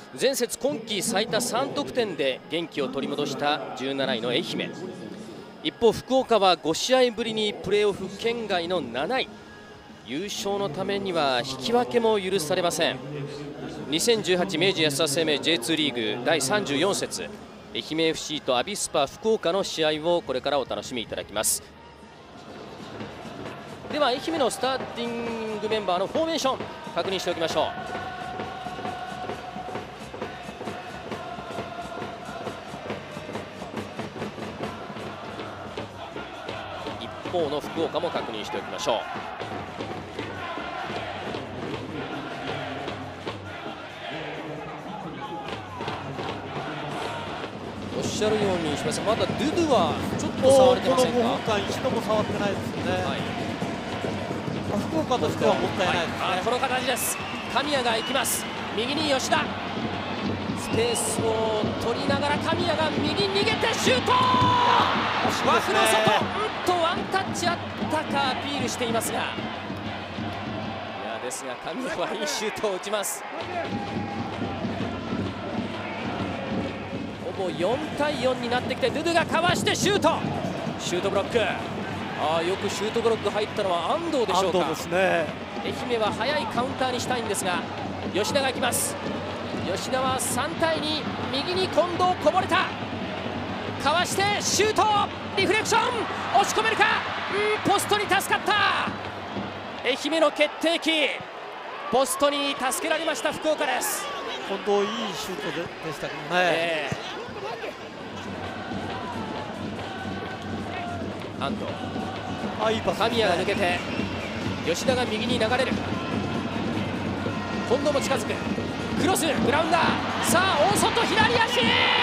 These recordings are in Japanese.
前節今季最多3得点で元気を取り戻した17位の愛媛。一方福岡は5試合ぶりにプレーオフ圏外の7位。優勝のためには引き分けも許されません。2018明治安田生命 J2 リーグ第34節、愛媛 FC とアビスパ福岡の試合をこれからお楽しみいただきます。では愛媛のスターティングメンバーのフォーメーション確認しておきましょう。一方の福岡も確認しておきましょう。おっしゃるように、石橋さん、まだドゥドゥはちょっと触れてませんか。 この5分間一度も触ってないですよね。はい、福岡としてはもったいないですね。 はい、この形です。神谷が行きます。右に吉田、スペースを取りながら神谷が右に逃げてシュート。枠の外、ワンタッチあったかアピールしていますが、いやですが神谷はいいシュートを打ちます。ほぼ4対4になってきて、ドゥドゥがかわしてシュート。シュートブロック。よくシュートブロック入ったのは安藤でしょうか。 安藤ですね。 愛媛は速いカウンターにしたいんですが、吉田が行きます。吉田は3対2、右に近藤、こぼれた。かわしてシュート、リフレクション、押し込めるか。ポストに助かった。愛媛の決定機、ポストに助けられました福岡です。 近藤いいシュートでしたけどね。 安藤、 いいパスですね。 神谷が抜けて吉田が右に流れる。近藤も近づく。クロス、グラウンダー。さあ大外左足、愛媛が先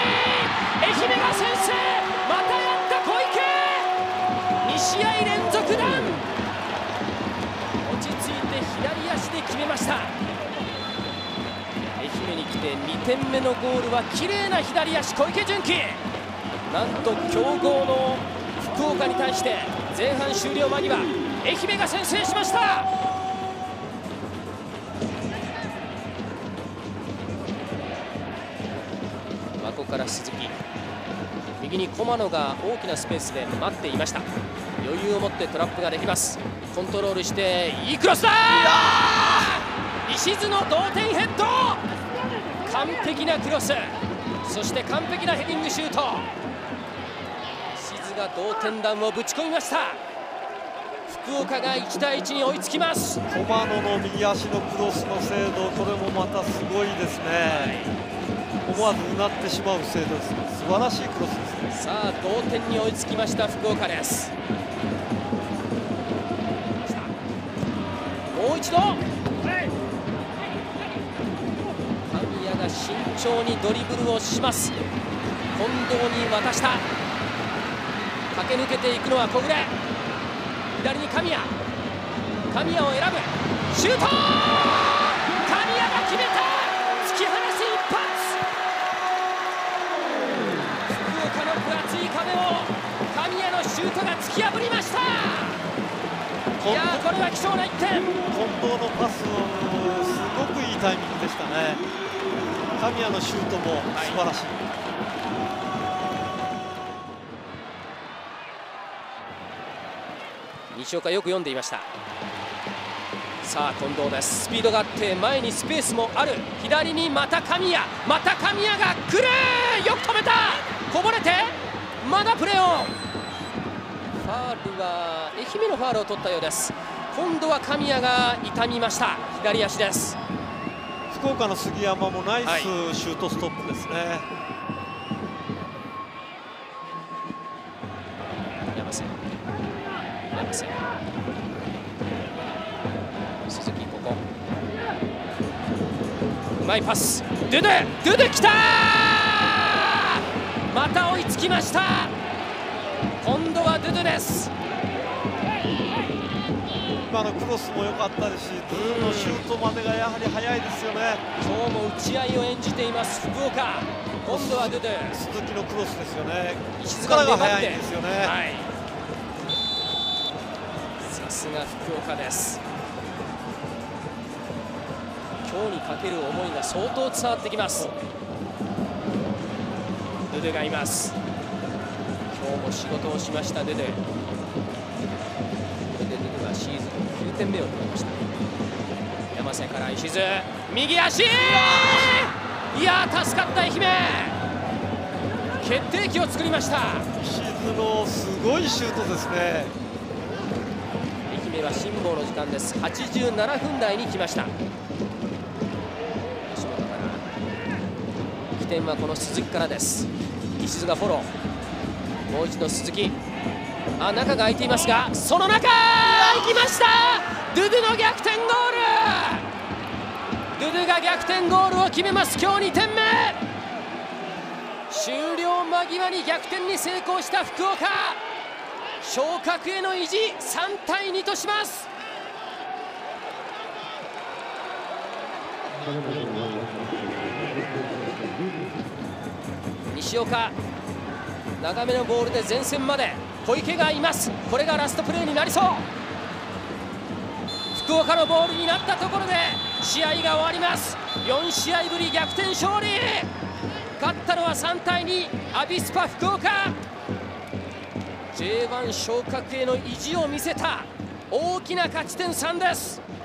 制。またやった小池、2試合連続弾。落ち着いて左足で決めました。愛媛に来て2点目のゴールは綺麗な左足、小池純喜。なんと強豪の福岡に対して前半終了間際、愛媛が先制しました。和子から鈴木、右に駒野が大きなスペースで待っていました。余裕を持ってトラップができます。コントロールしていいクロスだ。石津の同点ヘッド、完璧なクロス、そして完璧なヘディングシュート。石津が同点弾をぶち込みました。福岡が1対1に追いつきます。 駒野の右足のクロスの精度、これもまたすごいですね。思わずうなってしまう精度です。素晴らしいクロスですね。 さあ同点に追いつきました福岡です。もう一度、神谷が慎重にドリブルをします。近藤に渡した。駆け抜けていくのは小暮。左に神谷、神谷を選ぶ。シュート、神谷が決めた。突き放す一発。福岡の分厚い壁を神谷のシュートが突き破りました。いやー、これは貴重な1点。 近藤のパスもすごくいいタイミングでしたね。神谷のシュートも素晴らしい。 西岡よく読んでいました。さあ近藤です。スピードがあって前にスペースもある。左にまた神谷、また神谷が来る。よく止めた。こぼれてまだプレーオン。ファールは愛媛のファールを取ったようです。今度は神谷が痛みました。左足です。 福岡の杉山もナイスシュートストップですね。 山瀬、山瀬、鈴木、ここうまいパス。ドゥドゥ、ドゥドゥ来た。また追いつきました。今度はドゥドゥです。 今のクロスも良かったですし、ドゥドゥのシュートまでがやはり速いですよね。 今日も打ち合いを演じています福岡。今度はドゥドゥ、 鈴木のクロスですよね。 石津力がが粘って速いんですよね。 さすが福岡です。今今日にかける思いが相当伝わってきます。ドゥドゥがいます。今日も仕事をしましたドゥドゥ。これでドゥドゥがシーズン9点目を取りました。山瀬から石津、右足、いやー助かった愛媛、決定機を作りました。 石津のすごいシュートですね。 愛媛は辛抱の時間です。87分台に来ました。吉本から起点はこの鈴木からです。石津がフォロー、もう一度鈴木、中が空いていますが、その中行きました。ドゥドゥの逆転ゴール、ドゥドゥが逆転ゴールを決めます。今日2点目。終了間際に逆転に成功した福岡、昇格への意地、3対2とします。西岡、長めのボールで前線まで小池がいます。これがラストプレーになりそう。福岡のボールになったところで試合が終わります。4試合ぶり逆転勝利、勝ったのは3対2、アビスパ福岡。 J1 昇格への意地を見せた大きな勝ち点3です。